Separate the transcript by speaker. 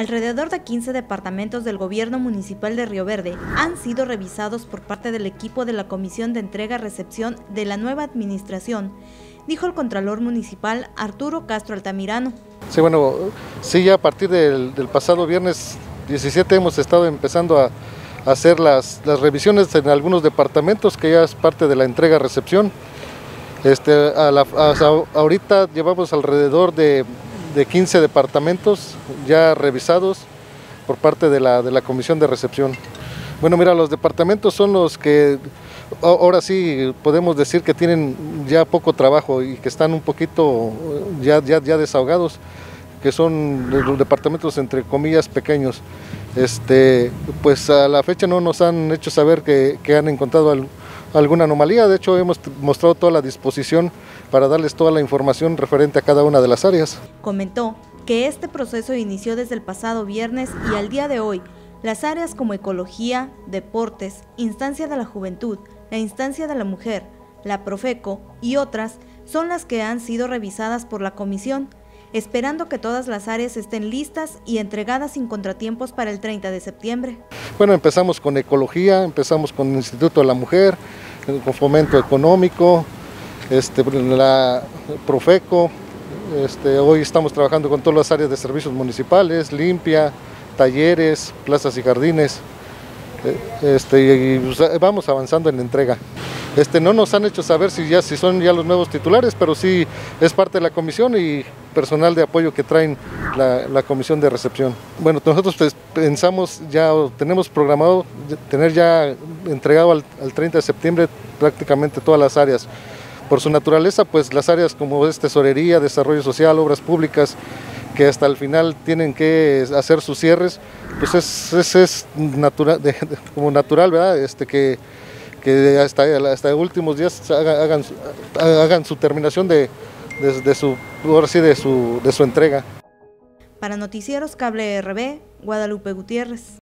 Speaker 1: Alrededor de 15 departamentos del gobierno municipal de Río Verde han sido revisados por parte del equipo de la Comisión de Entrega-Recepción de la nueva administración, dijo el Contralor Municipal Arturo Castro Altamirano.
Speaker 2: Sí, ya a partir del pasado viernes 17 hemos estado empezando a hacer las revisiones en algunos departamentos, que ya es parte de la entrega-recepción. Ahorita llevamos alrededor de 15 departamentos ya revisados por parte de la Comisión de Recepción. Bueno, mira, los departamentos son los que ahora sí podemos decir que tienen ya poco trabajo y que están un poquito ya desahogados, que son los departamentos entre comillas pequeños. Pues a la fecha no nos han hecho saber que han encontrado alguna anomalía. De hecho, hemos mostrado toda la disposición para darles toda la información referente a cada una de las áreas.
Speaker 1: Comentó que este proceso inició desde el pasado viernes y al día de hoy las áreas como ecología, deportes, instancia de la juventud, la instancia de la mujer, la Profeco y otras son las que han sido revisadas por la comisión, esperando que todas las áreas estén listas y entregadas sin contratiempos para el 30 de septiembre.
Speaker 2: Bueno, empezamos con ecología, empezamos con el Instituto de la Mujer, con fomento económico, la Profeco, hoy estamos trabajando con todas las áreas de servicios municipales, limpia, talleres, plazas y jardines, y vamos avanzando en la entrega. No nos han hecho saber si son ya los nuevos titulares, pero sí es parte de la comisión y personal de apoyo que traen la comisión de recepción. Bueno, nosotros pensamos, tenemos programado tener ya entregado al 30 de septiembre prácticamente todas las áreas. Por su naturaleza, pues las áreas como tesorería, desarrollo social, obras públicas, que hasta el final tienen que hacer sus cierres, pues es natural, como natural, ¿verdad? Que hasta últimos días hagan su terminación de su entrega.
Speaker 1: Para Noticieros Cable RB, Guadalupe Gutiérrez.